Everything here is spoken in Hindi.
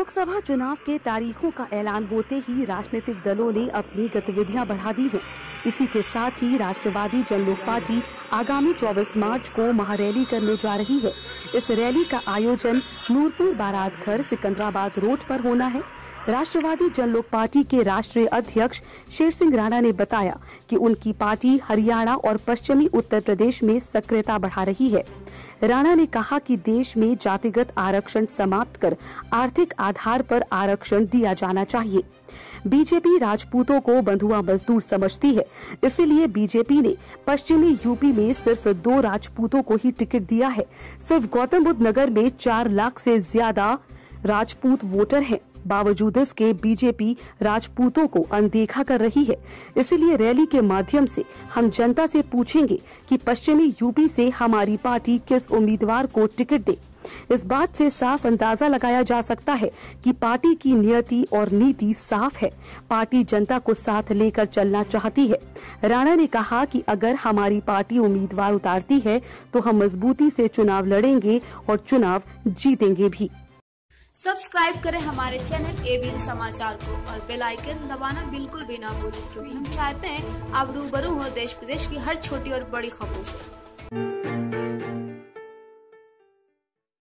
लोकसभा चुनाव के तारीखों का ऐलान होते ही राजनीतिक दलों ने अपनी गतिविधियां बढ़ा दी हैं। इसी के साथ ही राष्ट्रवादी जनलोक पार्टी आगामी 24 मार्च को महारैली करने जा रही है। इस रैली का आयोजन नूरपुर बारात घर सिकंदराबाद रोड पर होना है। राष्ट्रवादी जनलोक पार्टी के राष्ट्रीय अध्यक्ष शेर सिंह राणा ने बताया कि उनकी पार्टी हरियाणा और पश्चिमी उत्तर प्रदेश में सक्रियता बढ़ा रही है। राणा ने कहा कि देश में जातिगत आरक्षण समाप्त कर आर्थिक आधार पर आरक्षण दिया जाना चाहिए। बीजेपी राजपूतों को बंधुआ मजदूर समझती है, इसीलिए बीजेपी ने पश्चिमी यूपी में सिर्फ 2 राजपूतों को ही टिकट दिया है। सिर्फ गौतम बुद्ध नगर में 4 लाख से ज्यादा राजपूत वोटर हैं। बावजूद इसके बीजेपी राजपूतों को अनदेखा कर रही है। इसलिए रैली के माध्यम से हम जनता से पूछेंगे कि पश्चिमी यूपी से हमारी पार्टी किस उम्मीदवार को टिकट दे। इस बात से साफ अंदाजा लगाया जा सकता है कि पार्टी की नियति और नीति साफ है। पार्टी जनता को साथ लेकर चलना चाहती है। राणा ने कहा कि अगर हमारी पार्टी उम्मीदवार उतारती है तो हम मजबूती से चुनाव लड़ेंगे और चुनाव जीतेंगे भी। सब्सक्राइब करें हमारे चैनल ABN समाचार को और बेल आइकन दबाना बिल्कुल भी ना भूलें, क्योंकि हम चाहते हैं आप रूबरू हो देश प्रदेश की हर छोटी और बड़ी खबरों से।